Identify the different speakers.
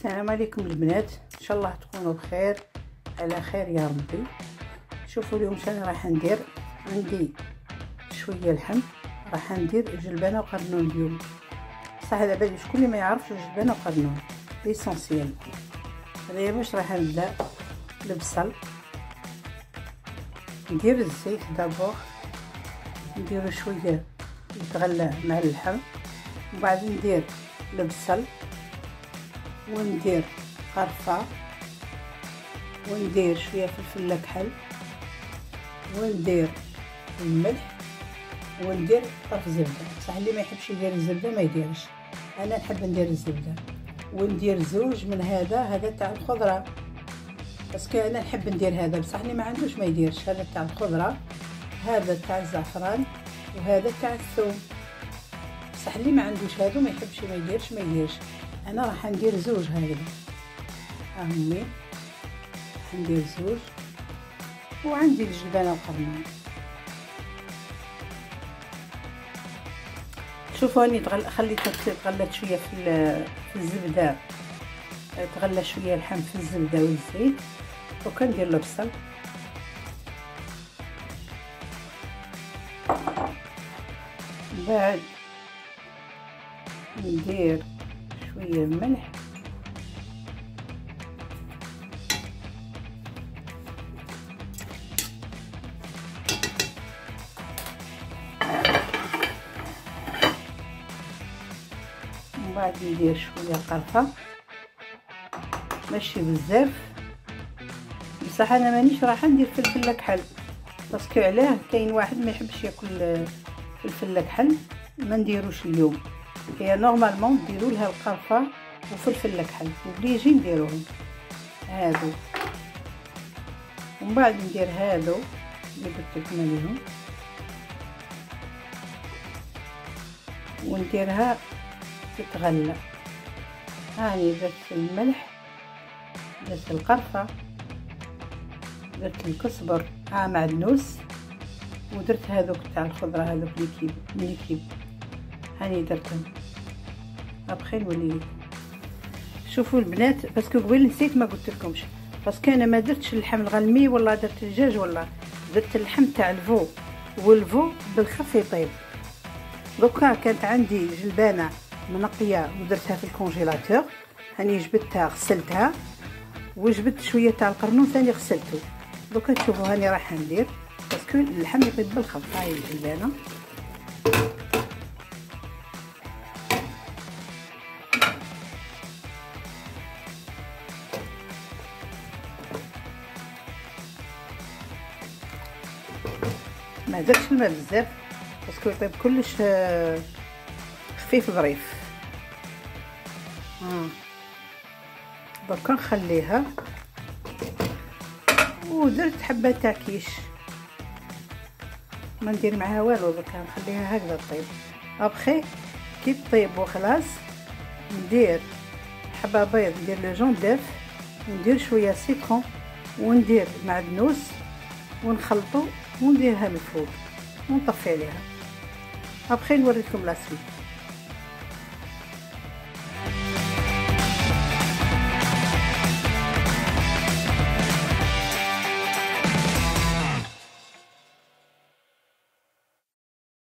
Speaker 1: السلام عليكم البنات، ان شاء الله تكونوا بخير على خير يا ربي. شوفوا اليوم شنو راح ندير. عندي شويه لحم، راح ندير جلبانه وقرنون اليوم. صح على بالي شكون اللي ما يعرفش الجلبانه وقرنون ليسونسيال. هذايا باش راح نبدا. البصل ندير الزيت دابور، نديرو شويه يتغلى مع اللحم، ومن بعد ندير البصل وندير قرفة وندير شويه فلفل كحل وندير الملح وندير طرف زبده. بصح اللي ما يحبش يدير الزبده ما يديرش، انا نحب ندير الزبده. وندير زوج من هذا تاع الخضره، باسكو انا نحب ندير هذا، بصح اللي ما عندوش ما يديرش. هذا تاع الخضره، هذا تاع الزعفران، وهذا تاع الثوم. بصح اللي ما عندوش هذا ما يحبش ما يديرش. انا راح ندير زوج هكذا، هاهمي راح ندير زوج. وعندي الجلبانه وقرنون. شوفوا اني خليتها تغلت شويه في الزبده، تغلى شويه اللحم في الزبده والزيت. وكندير البصل، بعد ندير شويه ملح ومن بعد ندير شويه قرفه، ماشي بزاف. بصح انا مانيش راح ندير فلفل كحل، باسكو علاه كاين واحد ما يحبش ياكل فلفل كحل، ما نديروش اليوم. هي نورمالمون ديروا لها القرفه وفلفل كحل وبليجي نديروهم هادو. ومن بعد ندير هادو اللي قلت لكم عليهم، ونديرها تتغلى. هاني درت الملح، درت القرفه، درت الكزبر معدنوس، ودرت هذوك تاع الخضره، هذوك اللي كيب هاني درتهم. ابخي نولي لكم. شوفوا البنات، باسكو قبيل نسيت ما قلت لكمش، باسكو انا ما درتش اللحم الغلمي ولا درت الدجاج، ولا درت اللحم تاع الفو، والفو بالخف يطيب. دوكا كانت عندي جلبانه منقيه ودرتها في الكونجيلاتور، هاني جبدتها غسلتها، وجبت شويه تاع القرنون ثاني غسلته. دوكا تشوفوا هاني راح ندير، باسكو اللحم يطيب بالخف. هاي الجلبانه ما درتش الماء بزاف، باسكو يطيب كلش خفيف ظريف. دركا نخليها. ودرت حبه تاع كيش، ما ندير معاها والو، دركا نخليها هكذا طيب. ابخي كي طيب وخلاص ندير حبه بيض، ندير لو جون داف، وندير شويه سيترون، وندير معدنوس، ونخلطو ونديرها من الفوق ونطفي عليها. ابخي نوريكم لا سويت.